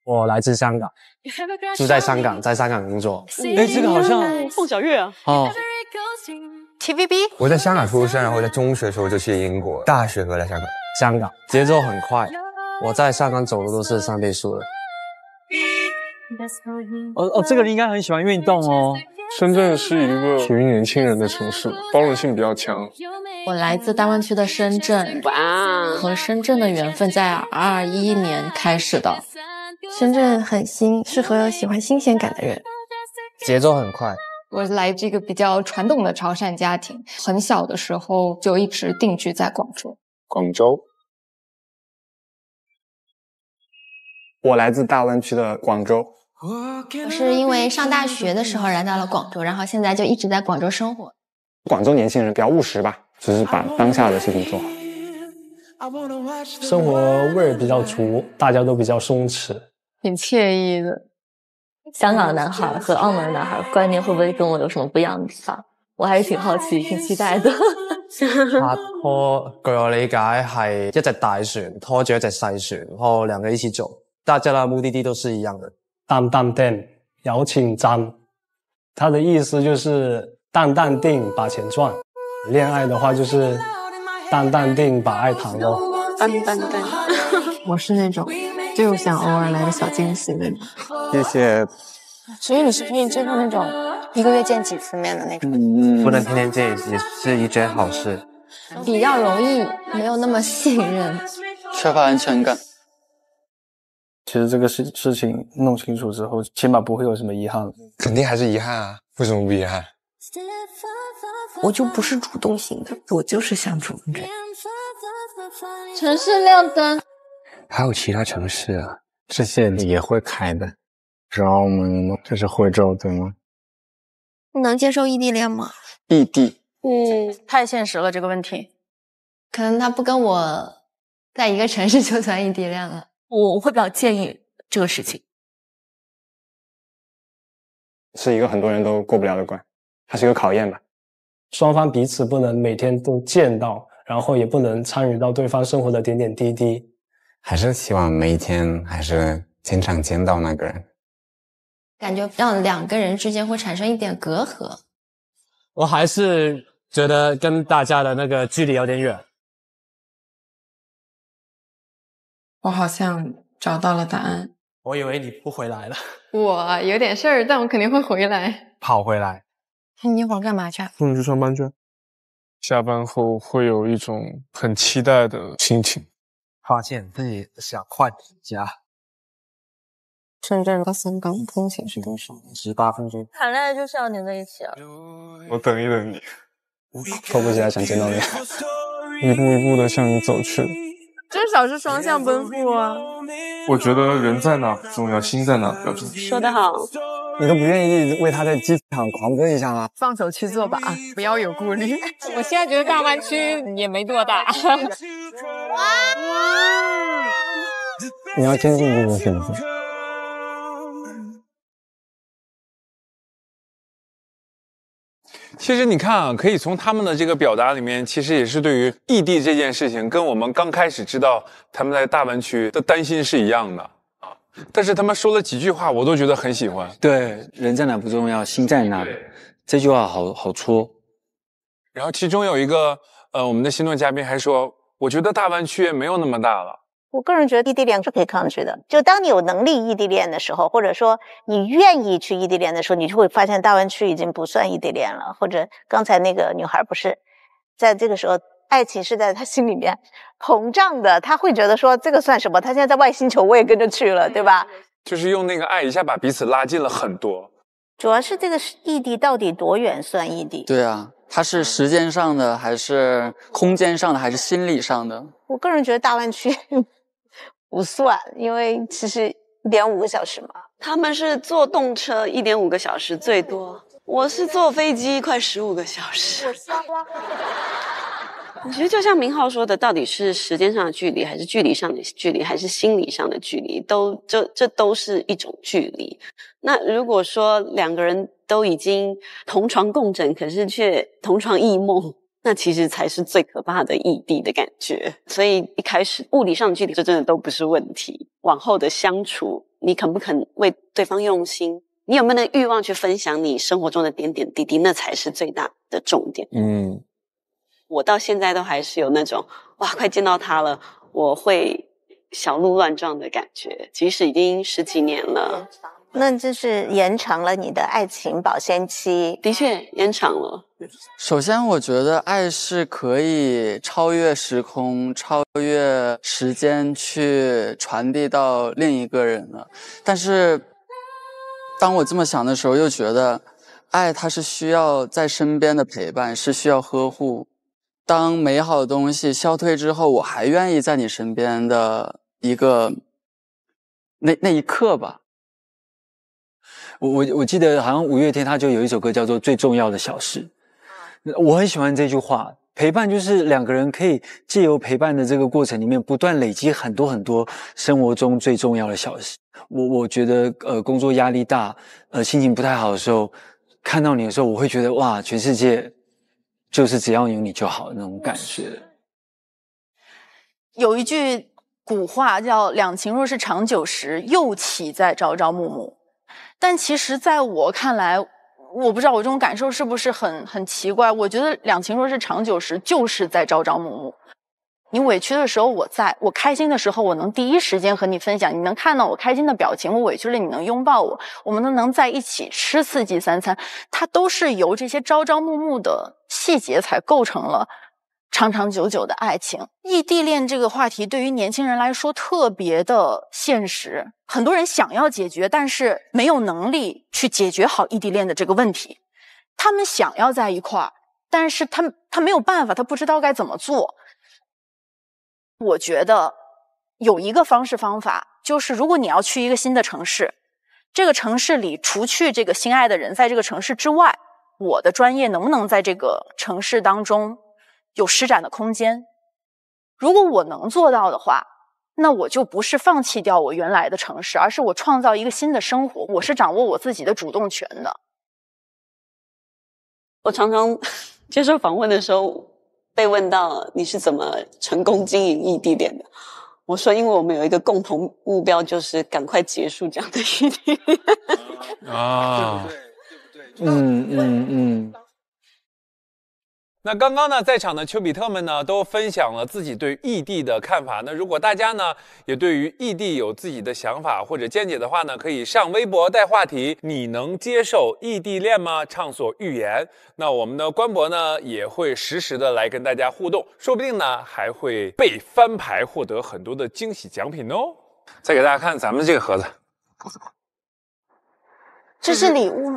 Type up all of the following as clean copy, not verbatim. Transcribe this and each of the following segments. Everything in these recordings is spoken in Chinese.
我来自香港，住在香港，在香港工作。 哎，这个好像凤小岳啊。哦 ，TVB。 我在香港出生，然后在中学的时候就去英国，大学回来香港。 香港节奏很快，我在香港走路都是3倍速的。 这个你应该很喜欢运动哦。 深圳是一个属于年轻人的城市，包容性比较强。 我来自大湾区的深圳，和深圳的缘分在2021年开始的。 深圳很新，适合喜欢新鲜感的人。 节奏很快。 我来自一个比较传统的潮汕家庭，很小的时候就一直定居在广州。 广州。 我来自大湾区的广州。 我是因为上大学的时候来到了广州，然后现在就一直在广州生活。 广州年轻人比较务实吧，只是把当下的事情做好。 生活味儿比较足，大家都比较松弛， 挺惬意的。 香港的男孩和澳门的男孩观念会不会跟我有什么不一样的地方？我还是挺好奇、挺期待的。 拍拖據我理解係一隻大船拖住一隻細船，然後兩個一起走，大家的目的地都是一樣的。淡淡定，有錢賺，他的意思就是淡淡定把錢賺。戀愛的話就是淡淡定把愛談咯。 淡淡定。 我是那种就想偶尔来个小惊喜那种。 谢谢。 所以你是就是那种1个月见几次面的那种？ 不能天天见也是一件好事。 比较容易没有那么信任， 缺乏安全感。 其实这个事情弄清楚之后，起码不会有什么遗憾。 肯定还是遗憾啊，为什么不遗憾？ 我就不是主动型的，我就是想主动人。 城市亮灯。 还有其他城市啊， 这些也会开的。是澳门吗？这是惠州对吗？ 你能接受异地恋吗？ 异地， 太现实了这个问题。 可能他不跟我在一个城市就算异地恋了。 我会比较介意这个事情。 是一个很多人都过不了的关，它是一个考验吧。 双方彼此不能每天都见到，然后也不能参与到对方生活的点点滴滴。 还是希望每一天还是经常见到那个人。 感觉让2个人之间会产生一点隔阂。 我还是觉得跟大家的那个距离有点远。 我好像找到了答案。 我以为你不回来了。 我有点事儿，但我肯定会回来。 跑回来。 你一会儿干嘛去？ 去上班去。下班后会有一种很期待的心情。 发现自己想换家。 深圳到香港通勤是多少 ？18分钟。 谈恋爱就是要黏在一起啊！ 我等一等你， 迫不及待想见到你， 一步一步的向你走去。 至少是双向奔赴啊！ 我觉得人在哪不重要，心在哪比较重要。 说得好。 你都不愿意为他在机场狂奔一下吗？ 放手去做吧，不要有顾虑。我现在觉得大湾区也没多大。 你要坚定这个选择。 其实你看啊，可以从他们的这个表达里面，其实也是对于异地这件事情，跟我们刚开始知道他们在大湾区的担心是一样的啊。但是他们说了几句话，我都觉得很喜欢。 对，人在哪不重要，心在哪。这句话好戳。 然后其中有一个我们的新诺嘉宾还说，我觉得大湾区也没有那么大了。 我个人觉得异地恋是可以抗拒的，就当你有能力异地恋的时候，或者说你愿意去异地恋的时候，你就会发现大湾区已经不算异地恋了。或者刚才那个女孩不是在这个时候，爱情是在她心里面膨胀的，她会觉得说这个算什么？她现在在外星球，我也跟着去了，对吧？ 就是用那个爱一下把彼此拉近了很多。 主要是这个异地到底多远算异地？ 对啊，它是时间上的，还是空间上的，还是心理上的？ 我个人觉得大湾区不算，因为其实1.5个小时嘛。 他们是坐动车1.5个小时最多，我是坐飞机快15个小时。我觉得就像明浩说的，到底是时间上的距离，还是距离上的距离，还是心理上的距离，这都是一种距离。那如果说2个人都已经同床共枕，可是却同床异梦，那其实才是最可怕的异地的感觉。所以一开始物理上的距离这真的都不是问题，往后的相处你肯不肯为对方用心，你有没有那个欲望去分享你生活中的点点滴滴，那才是最大的重点。我到现在都还是有那种哇，快见到他了，我会小鹿乱撞的感觉，即使已经10几年了。 那就是延长了你的爱情保鲜期。 的确延长了。 首先我觉得爱是可以超越时空、超越时间去传递到另一个人的，但是当我这么想的时候，又觉得爱它是需要在身边的陪伴，是需要呵护。当美好的东西消退之后，我还愿意在你身边的一个那一刻吧。 我记得好像五月天他就有一首歌叫做《最重要的小事》，我很喜欢这句话。陪伴就是2个人可以借由陪伴的这个过程里面，不断累积很多很多生活中最重要的小事。我觉得工作压力大，心情不太好的时候，看到你的时候，我会觉得哇，全世界就是只要有你就好那种感觉。 有一句古话叫“两情若是长久时，又岂在朝朝暮暮”。但其实在我看来，我不知道我这种感受是不是很奇怪。我觉得两情若是长久时，就是在朝朝暮暮。你委屈的时候我在，我开心的时候我能第一时间和你分享，你能看到我开心的表情，我委屈了你能拥抱我，我们都能在一起吃4季3餐，它都是由这些朝朝暮暮的细节才构成了长长久久的爱情。异地恋这个话题对于年轻人来说特别的现实，很多人想要解决，但是没有能力去解决好异地恋的这个问题。他们想要在一块儿，但是他没有办法，他不知道该怎么做。我觉得有一个方法，就是如果你要去一个新的城市，这个城市里除去这个心爱的人在这个城市之外，我的专业能不能在这个城市当中有施展的空间？如果我能做到的话，那我就不是放弃掉我原来的城市，而是我创造一个新的生活，我是掌握我自己的主动权的。 我常常接受访问的时候被问到你是怎么成功经营异地恋的，我说因为我们有一个共同目标，就是赶快结束这样的异地恋。 啊，那刚刚呢，在场的丘比特们呢，都分享了自己对异地的看法。那如果大家呢，也对于异地有自己的想法或者见解的话呢，可以上微博带话题“你能接受异地恋吗？”畅所欲言。那我们的官博呢，也会实时的来跟大家互动，说不定呢，还会被翻牌，获得很多的惊喜奖品哦。再给大家看咱们这个盒子， 这是礼物吗？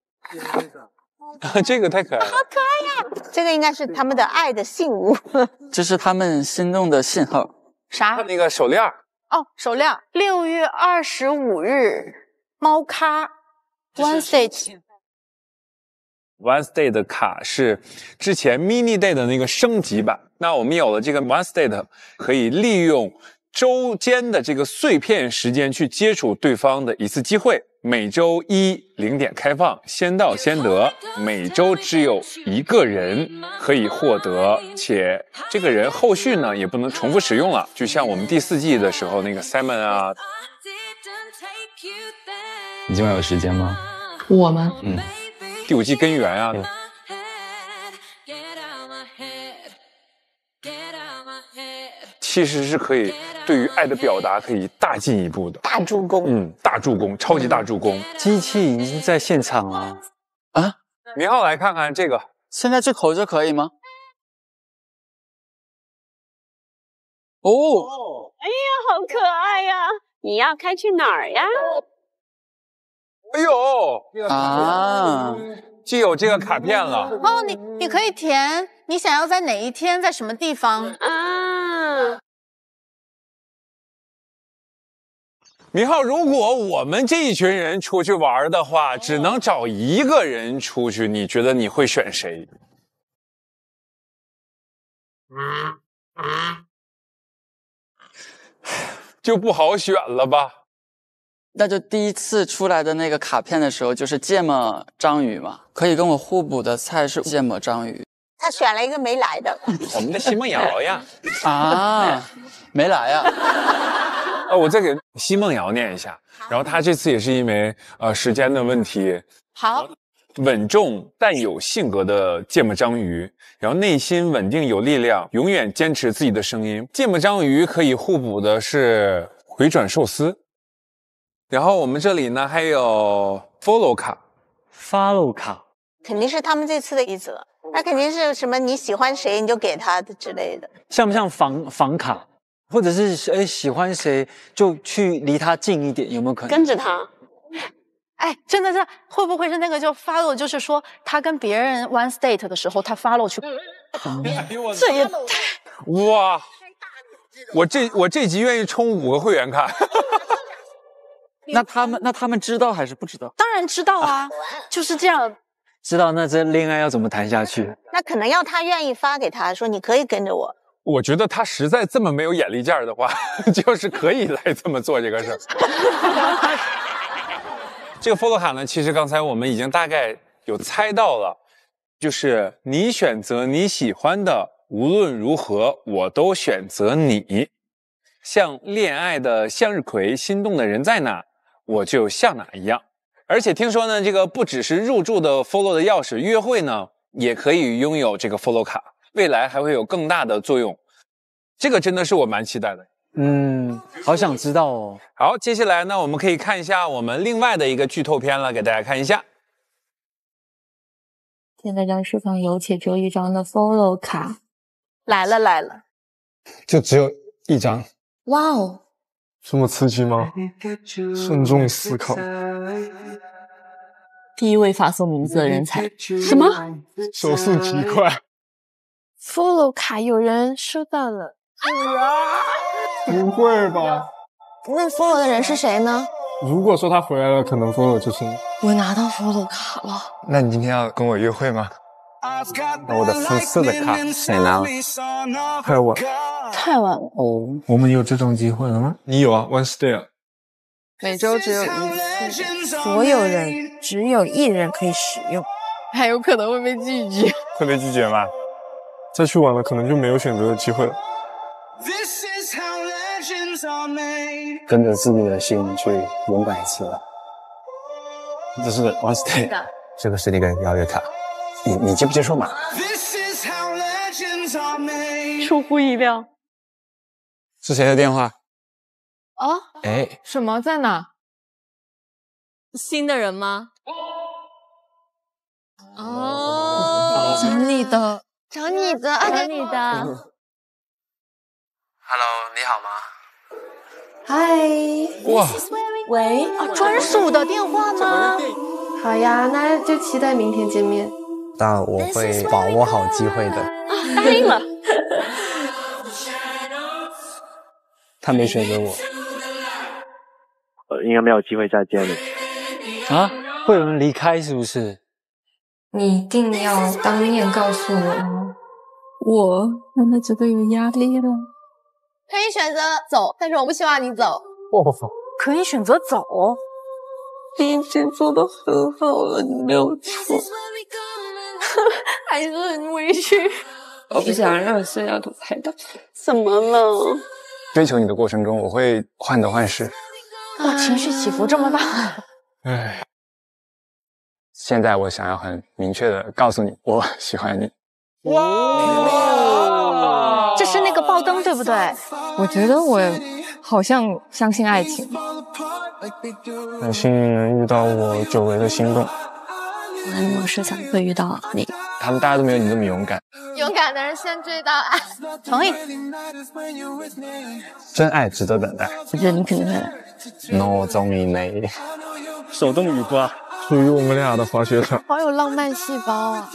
这个太可爱了， 好可爱呀！这个应该是他们的爱的信物， 这是他们心动的信号。 啥？ 那个手链哦，手链。6月25日，猫咖 One Stay。One Stay 的卡是之前 Mini Day 的那个升级版。那我们有了这个 One Stay 的，可以利用周间的这个碎片时间去接触对方的一次机会。每周1 0点开放，先到先得，每周只有1个人可以获得，且这个人后续呢也不能重复使用了，就像我们第4季的时候那个 Simon 啊。 你今晚有时间吗？ 我吗？ 第5季根源啊。其实是可以对于爱的表达可以大进一步的， 大助攻， 大助攻，超级大助攻。 机器已经在现场了啊！ 明浩来看看这个， 现在这口就可以吗？哦， 哎呀，好可爱呀！你要开去哪儿呀？ 哎呦啊， 就有这个卡片了。 哦，你可以填你想要在哪一天，在什么地方啊？ 明浩，如果我们这一群人出去玩的话，只能找1个人出去，你觉得你会选谁？就不好选了吧？ 那就第一次出来的那个卡片的时候，就是芥末章鱼嘛，可以跟我互补的菜是芥末章鱼。 他选了一个没来的， 我们的奚梦瑶呀。 啊，没来呀。 我再给奚梦瑶念一下。然后他这次也是因为时间的问题。 好。 稳重但有性格的芥末章鱼，然后内心稳定有力量，永远坚持自己的声音。芥末章鱼可以互补的是回转寿司。然后我们这里呢还有 follow 卡， 肯定是他们这次的一则，那肯定是什么你喜欢谁你就给他的之类的， 像不像房卡，或者是喜欢谁就去离他近一点，有没有可能跟着他？ 哎，真的是会不会是那个就 follow， 就是说他跟别人 one state 的时候，他 follow 去， 这也太哇！我这集愿意充5个会员卡。 那他们知道还是不知道？ 当然知道啊，就是这样。 知道，那这恋爱要怎么谈下去？ 那可能要他愿意发给他说你可以跟着我。 我觉得他实在这么没有眼力劲儿的话，就是可以来这么做这个事儿。这个 follow 卡呢，其实刚才我们已经大概有猜到了，就是你选择你喜欢的，无论如何我都选择你。像恋爱的向日葵，心动的人在哪，我就像哪一样。而且听说呢，这个不只是入住的 follow 的钥匙，约会呢也可以拥有这个 follow 卡，未来还会有更大的作用。这个真的是我蛮期待的。 好想知道哦。 好，接下来呢，我们可以看一下我们另外的一个剧透片了，给大家看一下。 现在张书房有且只有一张的 follow 卡， 来了， 就只有一张。 哇哦， 这么刺激吗？慎重思考。 第一位发送名字的人才。 什么？ 手速极快。 follow 卡有人收到了。 不会吧？ 那 follow 的人是谁呢？ 如果说他回来了，可能 follow 就是你。 我拿到 follow 卡了。 那你今天要跟我约会吗？那我的肤色的卡谁拿了？ 太晚。 太晚了。 哦，我们有这种机会了吗？ 你有啊 ，one stay。 每周只有1次，所有人只有1人可以使用，还有可能会被拒绝。 会被拒绝吗？再去晚了，可能就没有选择的机会了。 跟着自己的心去勇敢一次了。这是 one stay， 这个是那个邀约卡， 你接不接受嘛？ 出乎意料。 是谁的电话？ 哦， 哎， 什么在哪？ 新的人吗？ 哦，找你的。 找你的。 Hello， 你好吗？ 嗨。 哇， 喂，专属的电话吗？好呀，那就期待明天见面。 但我会把握好机会的。 答应了。 他没选择我， 应该没有机会再见了。 啊？会有人离开是不是？ 你一定要当面告诉我吗？我让他觉得有压力了。 可以选择走，但是我不希望你走。 可以选择走。 你已经做得很好了，你没有错。还是很委屈。我不想让这丫头拍到。 怎么了？ 追求你的过程中，我会患得患失。 哇，情绪起伏这么大。 唉，现在我想要很明确的告诉你，我喜欢你。 哇！这是那个爆灯，对不对？ 我觉得我好像相信爱情。 很幸运能遇到我久违的心动。 我还没有设想会遇到你。 他们大家都没有你那么勇敢。 勇敢的人先追到爱。 同意。 真爱值得等待。 我觉得你肯定会来。 我中意你。 手动雨刮，属于我们俩的滑雪场。 好有浪漫细胞啊！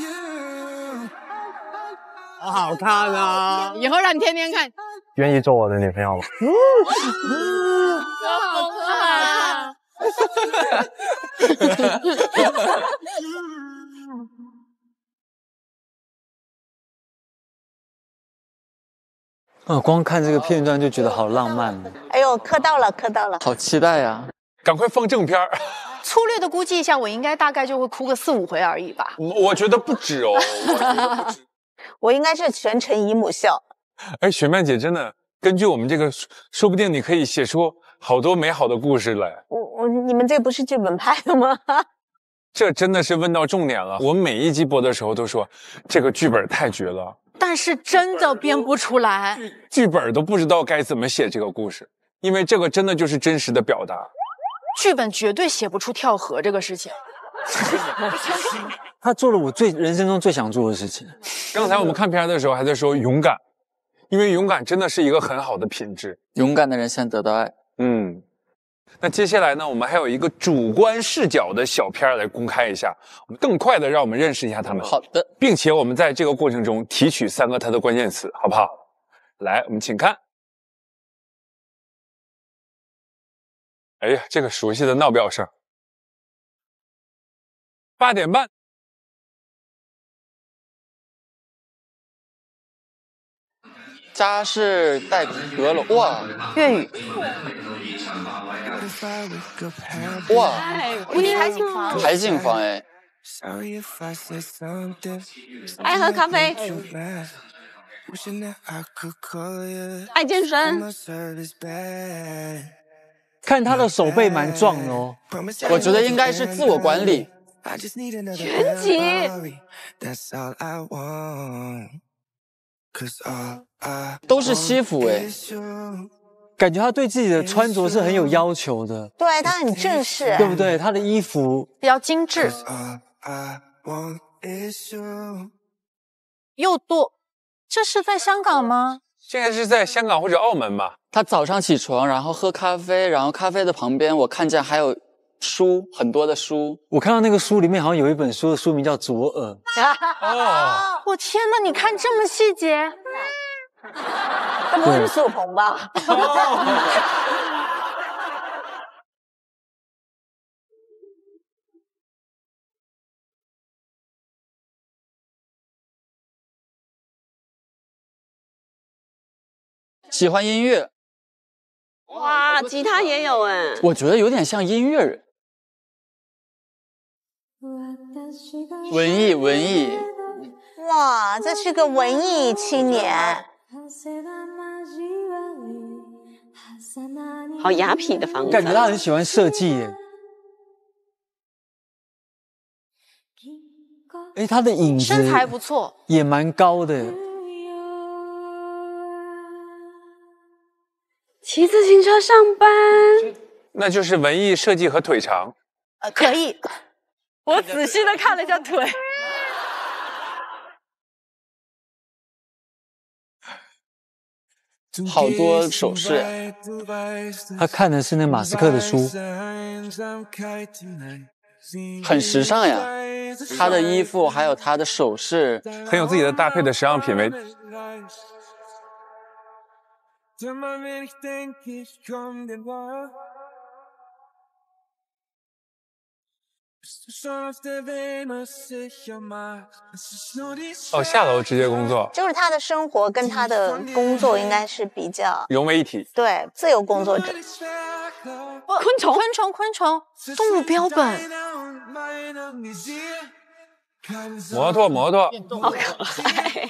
好好看啊！ 以后让你天天看。 愿意做我的女朋友吗？ 好可爱啊！ 光看这个片段就觉得好浪漫。 哎呦，磕到了。 好期待呀！ 赶快放正片儿。 粗略的估计一下，我应该大概就会哭个4、5回而已吧。 我觉得不止哦。 我应该是全程姨母笑。 哎，雪曼姐真的，根据我们这个，说不定你可以写出好多美好的故事嘞。 你们这不是剧本拍的吗？ 这真的是问到重点了。我每一集播的时候都说这个剧本太绝了， 但是真的编不出来， 剧本都不知道该怎么写这个故事，因为这个真的就是真实的表达。 剧本绝对写不出跳河这个事情。 他做了我人生中最想做的事情。 刚才我们看片的时候还在说勇敢，因为勇敢真的是一个很好的品质。 勇敢的人先得到爱。 那接下来呢，我们还有一个主观视角的小片来公开一下，我们更快的让我们认识一下他们。 好的， 并且我们在这个过程中提取3个它的关键词，好不好？来，我们请看。哎呀，这个熟悉的闹表声。8点半。 家是带阁楼，哇， 粤语， 哇， 无敌海景房， 海景房哎， 爱喝咖啡，爱健身， 看他的手背蛮壮的哦， 我觉得应该是自我管理， 全集。 都是西服哎， 感觉他对自己的穿着是很有要求的。 对，他很正式， 对不对？他的衣服比较精致，又多。这是在香港吗？ 现在是在香港或者澳门吧。 他早上起床，然后喝咖啡，然后咖啡的旁边我看见还有书，很多的书。 我看到那个书里面好像有一本书的书名叫《左耳》。 哦，我天哪！你看这么细节， 这不是苏鹏吧？ 喜欢音乐。 哇，吉他也有哎。 我觉得有点像音乐人。文艺。 哇，这是个文艺青年。 好雅痞的房子。 感觉他很喜欢设计耶。哎，他的影子身材不错， 也蛮高的。 骑自行车上班， 那就是文艺设计和腿长。 可以。我仔细的看了一下腿。 好多首饰。 他看的是那马斯克的书， 很时尚呀。他的衣服还有他的首饰， 很有自己的搭配的时尚品味。哦，下楼直接工作， 就是他的生活跟他的工作应该是比较融为一体。 对，自由工作者。 昆虫，动物标本。 摩托， 好可爱。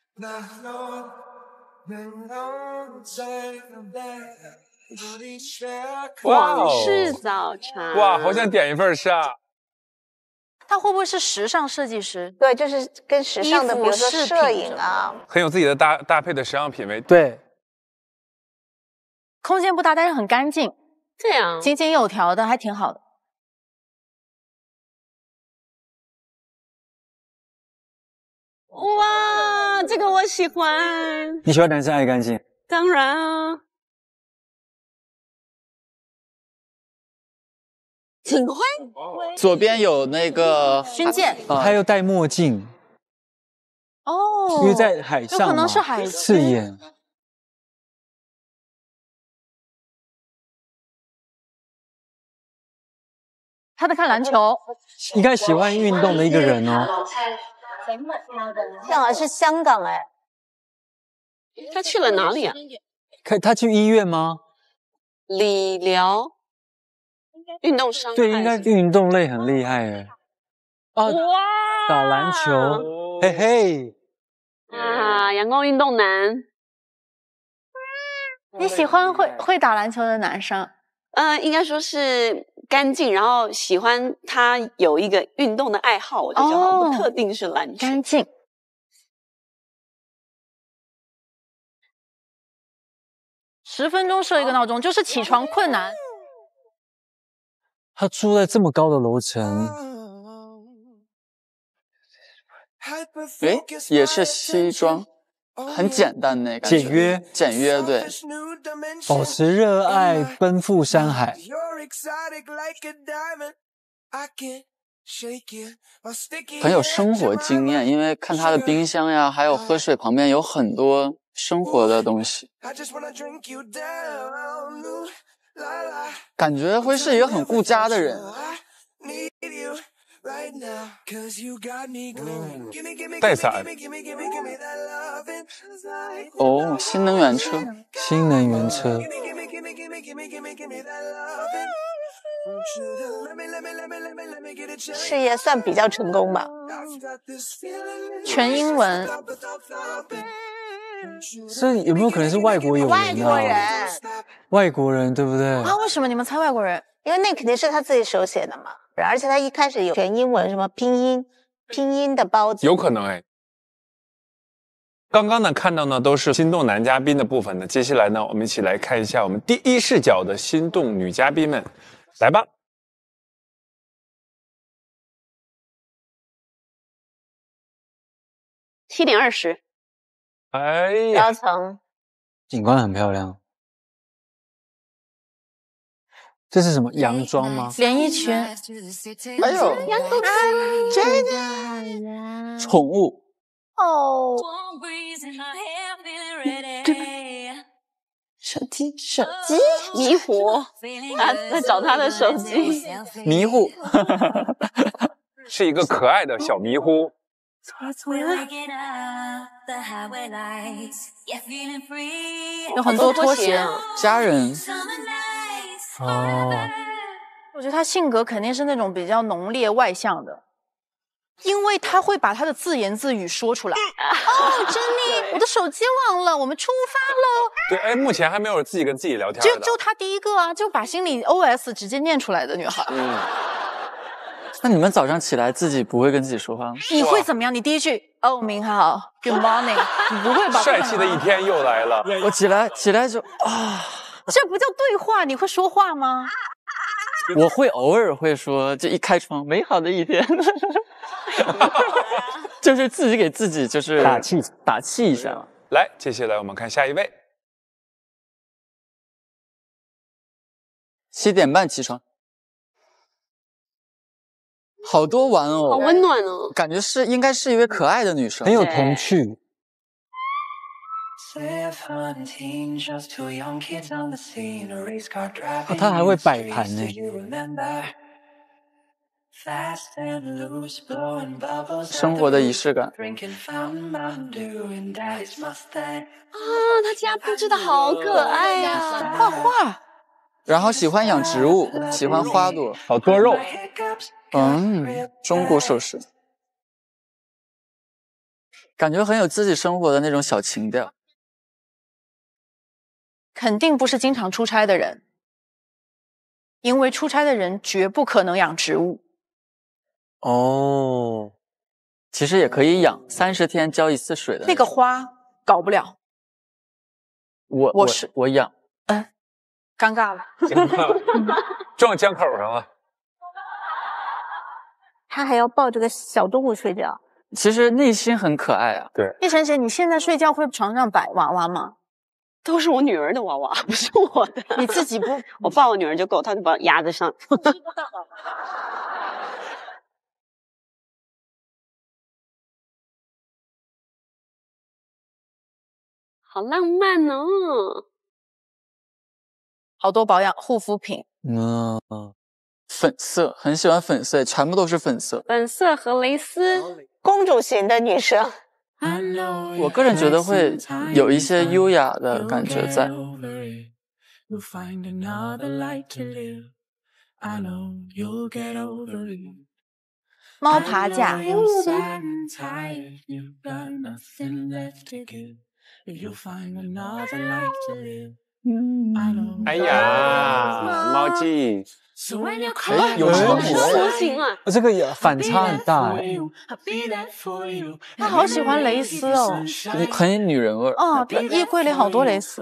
广式早茶。 哇，好想点一份是啊。 他会不会是时尚设计师？ 对，就是跟时尚的，比如说摄影啊， 很有自己的搭配的时尚品味。 对， 空间不大，但是很干净， 这样井井有条的，还挺好的。 哇，这个我喜欢。 你喜欢男生爱干净？ 当然啊。警徽， 左边有那个军舰， 他又戴墨镜。 哦， 因为在海上嘛， 有可能是海刺眼。 他在看篮球， 应该喜欢运动的一个人哦。 正好是香港哎。 他去了哪里啊？ 他去医院吗？ 理疗。运动伤害对，应该运动类很厉害哎。啊，打篮球，嘿嘿。 啊，阳光运动男。 你喜欢会打篮球的男生？ 应该说是干净，然后喜欢他有一个运动的爱好，我觉得就好，不特定是篮球。 干净。10分钟设一个闹钟，就是起床困难。 他住在这么高的楼层， 诶，也是西装，很简单的感觉，简约，对。 保持热爱，奔赴山海。 很有生活经验，因为看他的冰箱呀，还有喝水旁边有很多生活的东西，感觉会是一个很顾家的人。 带伞。 哦，新能源车。 新能源车。 事业算比较成功吧。 全英文。 是有没有可能是外国友人啊？ 外国人， 外国人对不对？ 啊，为什么你们猜外国人？ 因为那肯定是他自己手写的嘛，而且他一开始有全英文，什么拼音的包子， 有可能哎。刚刚呢看到呢都是心动男嘉宾的部分呢，接下来呢我们一起来看一下我们第一视角的心动女嘉宾们，来吧。 7点20。 哎呀， 高层景观很漂亮。这是什么洋装吗？ 连衣裙。 哎呦，宠物。 哦。 手机，迷糊，他在找他的手机。 迷糊， 是一个可爱的小迷糊。 有很多拖鞋， 家人。 哦， 我觉得他性格肯定是那种比较浓烈外向的，因为他会把他的自言自语说出来。哦，珍妮，我的手机忘了，我们出发喽。 对，哎，目前还没有自己跟自己聊天的。 就他第一个啊，就把心里 OS 直接念出来的女孩。 那你们早上起来自己不会跟自己说话吗？ 你会怎么样？你第一句哦，您好 ，Good morning， 你不会吧？ 帅气的一天又来了。 我起来就啊， 这不叫对话，你会说话吗？ 我会偶尔会说，就一开窗，美好的一天，就是自己给自己就是打气一下。 来，接下来我们看下一位。 7点半起床。好多玩偶， 好温暖哦！ 感觉应该是一位可爱的女生， 很有童趣。她还会摆盘呢。 生活的仪式感。 他家布置的好可爱呀！ 画画。 然后喜欢养植物，喜欢花朵， 好多肉。 中国首饰，感觉很有自己生活的那种小情调。 肯定不是经常出差的人，因为出差的人绝不可能养植物。 哦，其实也可以养，30天浇1次水的那个花搞不了。 我养， 尴尬了， 撞江口上了。 他还要抱着个小动物睡觉， 其实内心很可爱啊。 对， 叶晨姐，你现在睡觉会床上摆娃娃吗？ 都是我女儿的娃娃，不是我的。 你自己不？ 我抱我女儿就够，她就把我压在上。好浪漫哦！ 好多保养护肤品。 粉色，很喜欢粉色，全部都是粉色。 粉色和蕾丝， 公主型的女生。 我个人觉得会有一些优雅的感觉在。 猫爬架。 哎呀，猫记， 有车模模型啊， 这个也反差很大哎。 他好喜欢蕾丝哦， 很有女人味。 哦，衣柜里好多蕾丝。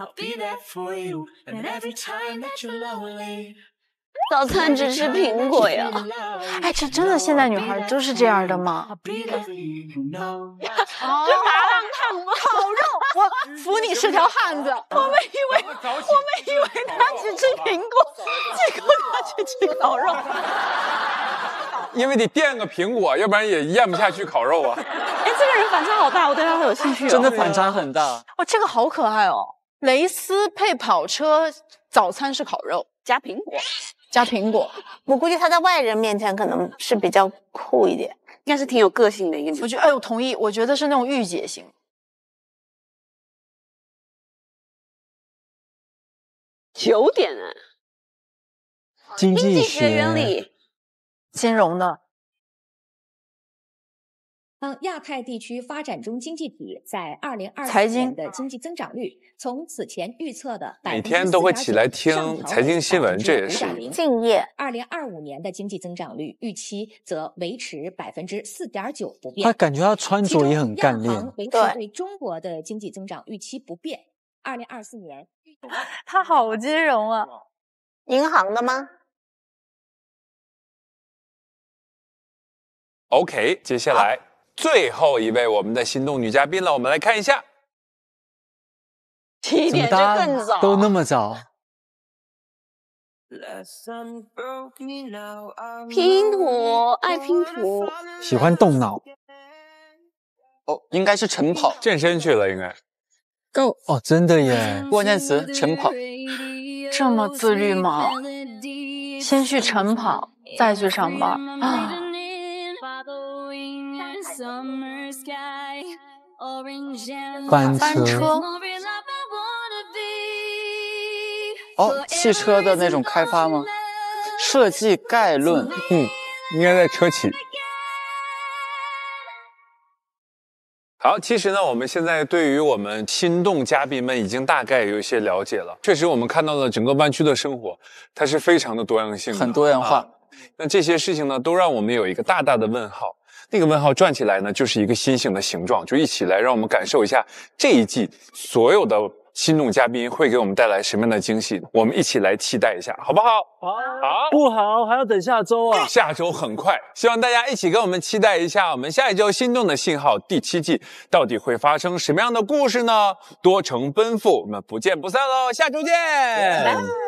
早餐只吃苹果呀！ 哎，这真的现在女孩都是这样的吗？ 这麻辣烫吗？ 烤肉，我服你是条汉子。我们以为他只吃苹果，结果他去吃烤肉。 因为得垫个苹果，要不然也咽不下去烤肉啊。 哎，这个人反差好大，我对他很有兴趣哦。 真的反差很大。 哦，这个好可爱哦！蕾丝配跑车，早餐是烤肉加苹果。 加苹果， 我估计他在外人面前可能是比较酷一点， 应该是挺有个性的一个女生。 我觉得，哎，我同意，我觉得是那种御姐型。 9点啊， 经济学原理， 金融的。 亚太地区发展中经济体在2024年的经济增长率，从此前预测的每天都会起来听财经新闻，这也是敬业。 2025年的经济增长率预期则维持4.9%不变。 他感觉他穿着也很干练。 维持对中国的经济增长预期不变。2024年， 他好金融啊， 银行的吗 ？OK， 接下来。最后一位我们的心动女嘉宾了，我们来看一下。 7点就更早， 都那么早。 拼图，爱拼图， 喜欢动脑。 哦，应该是晨跑， 健身去了，应该。 Go 哦，真的耶！ 关键词晨跑， 这么自律吗？先去晨跑，再去上班啊。 翻车哦，汽车的那种开发吗？设计概论， 应该在车企。好，其实呢，我们现在对于我们心动嘉宾们已经大概有一些了解了。确实，我们看到了整个湾区的生活，它是非常的多样性的， 很多元化。 那这些事情呢，都让我们有一个大大的问号。那个问号转起来呢，就是一个心形的形状，就一起来让我们感受一下这一季所有的心动嘉宾会给我们带来什么样的惊喜，我们一起来期待一下，好不好？ 好，不好，还要等下周啊！ 下周很快，希望大家一起跟我们期待一下，我们下一周心动的信号第7季到底会发生什么样的故事呢？多程奔赴，我们不见不散喽，下周见。